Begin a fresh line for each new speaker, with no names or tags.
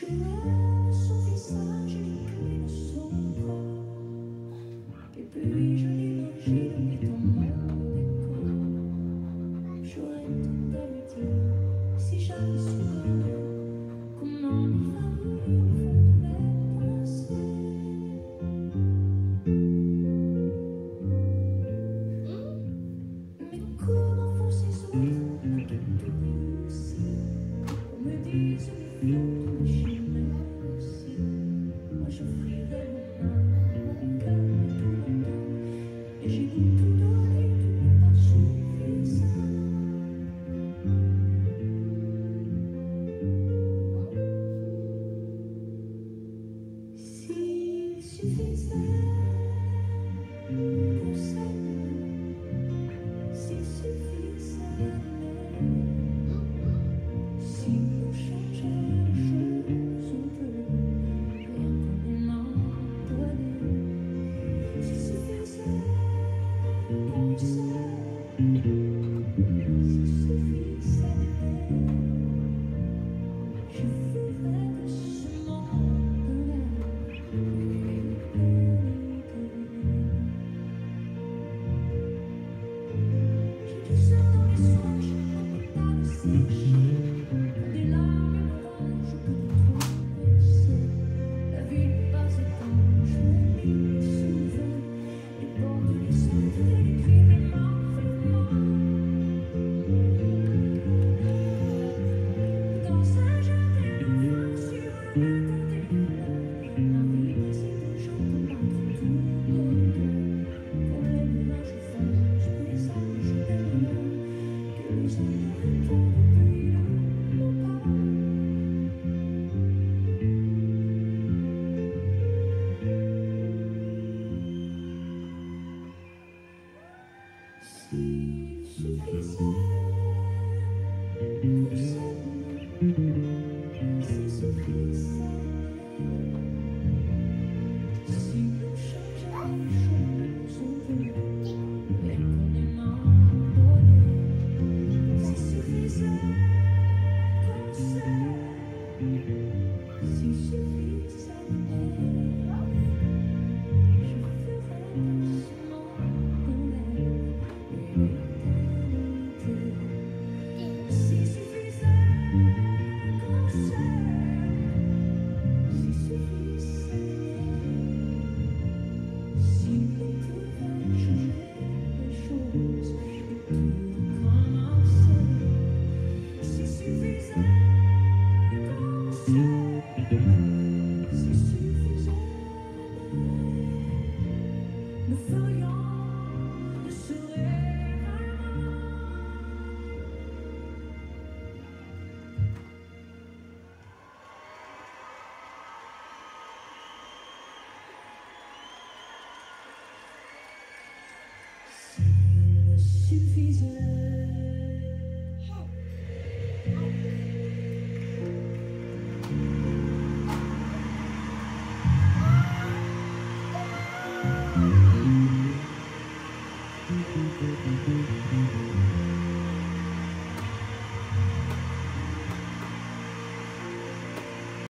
de son visage et de son corps. Et puis je l'imagine étant mon décor. J'aurais tout à lui dire si j'avais su comment il va au fond de mes pensées. Mais comment font ces autres à tout réussir? On me dise le fond de mes chimères aussi. Moi j'offrirais mon cœur et tout mon temps. Et j'ai beau tout donner, tout n'est pas suffisant. S'il suffisait qu'on s'aime, s'il suffisait d'aimer, si on changeait les choses un peu, rien qu'on abandonnait. S'il suffisait qu'on s'aime, s'il suffisait d'aimer, je ferais de ce monde une j'ai du sang dans les songes, un peu séché, des larmes me rongent, je peux tout trouver. La vie n'est pas étanche, mais il s'ouvre, les portes, les sentiers, les cris, les morts, dans un jardin de fleurs, sur un lac des fleurs, la vie passée de gens comme entre tout le monde. Quand les nuages font, je présage d'elle que les hommes répondent depuis le bas. S'il suffisait